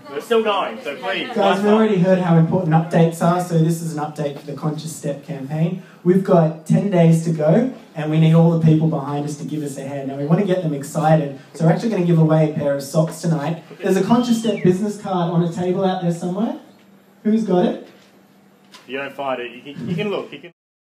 We're still going, so please. Guys, we've already heard how important updates are, so this is an update for the Conscious Step campaign. We've got 10 days to go, and we need all the people behind us to give us a hand. Now, we want to get them excited, so we're actually going to give away a pair of socks tonight. There's a Conscious Step business card on a table out there somewhere. Who's got it? If you don't find it, you can look.